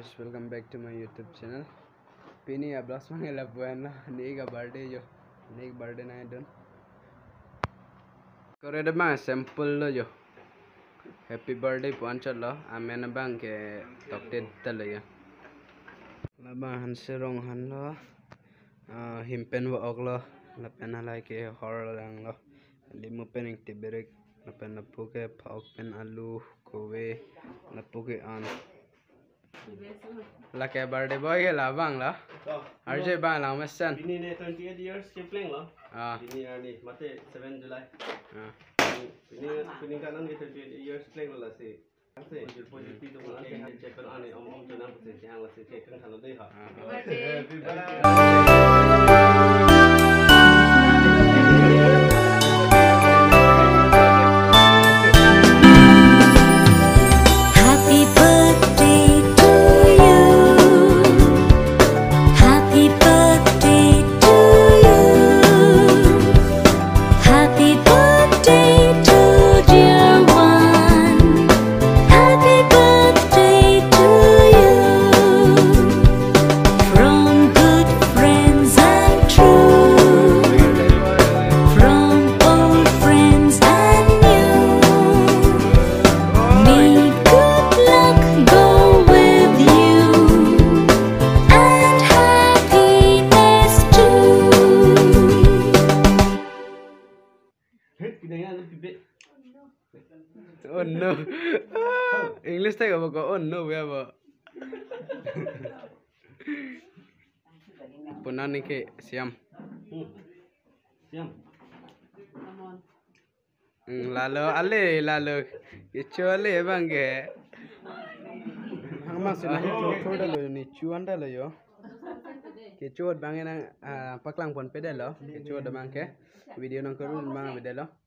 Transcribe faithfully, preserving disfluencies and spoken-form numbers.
guys, welcome back to my YouTube channel. Pini ya blast mang la buena ni ka birthday jo. Ni birthday na don. Kore de bang sample lo jo. Happy birthday puancha lo. Amen bang ke tokte tale ya. La bang han serong han lo. Himpen wa og lo. La pen halai ke hor lang lo. Limu pen ing tiberek. La pen la puke pauk pen alu kowe. La puke an. La ke birthday boy ke la bang la. Arjay bang la masan. Ini ni twenty-eight years kepling lah. Ah. Ini ni mati seven July. Ah. Ini ini kanan kita twenty-eight years kepling lah si. Kasi jil pun jil pido mana ke hal cekal ane om om tu nampak si siang lah si cekal kalau deh ha. Happy birthday. Oh no. English tak apa kau? Oh no, apa? Punan ni ke siam. Siam. Lalu ale lalu. Itu ale bang ke. Hang mas ni cuci dah lo ni cuan dah lo yo. Kecuat bang yang paklang pun pedal lo. Kecuat dah bang ke. Video nang kerun bang pedal lo.